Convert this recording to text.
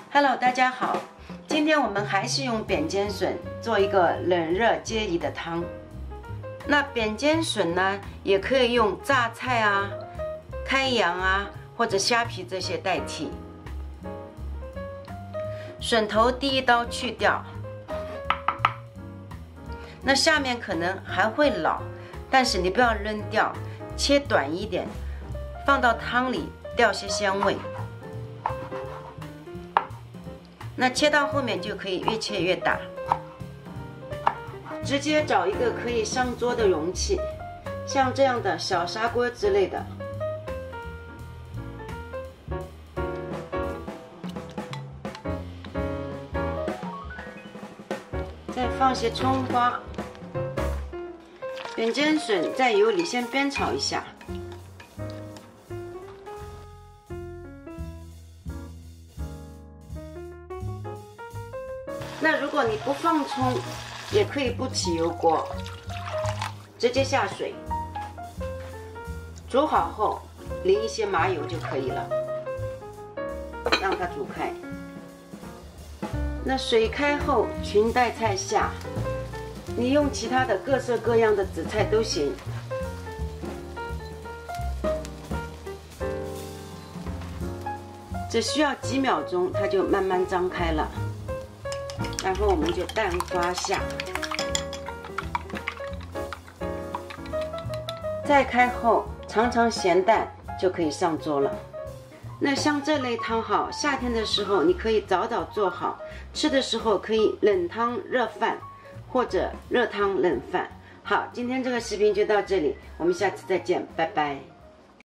Hello， 大家好，今天我们还是用扁尖笋做一个冷热皆宜的汤。那扁尖笋呢，也可以用榨菜啊、开阳啊或者虾皮这些代替。笋头第一刀去掉，那下面可能还会老，但是你不要扔掉，切短一点，放到汤里掉些香味。那切到后面就可以越切越大，直接找一个可以上桌的容器，像这样的小砂锅之类的。再放些葱花，扁尖笋在油里先煸炒一下。那如果你不放葱，也可以不起油锅，直接下水，煮好后淋一些麻油就可以了，让它煮开。那水开后，裙带菜下，你用其他的各色各样的紫菜都行。只需要几秒钟，它就慢慢张开了。然后我们就蛋花下，再开后尝尝咸淡就可以上桌了。那像这类汤好，夏天的时候你可以早早做好，吃的时候可以冷汤热饭或者热汤冷饭。好，今天这个视频就到这里，我们下次再见，拜拜。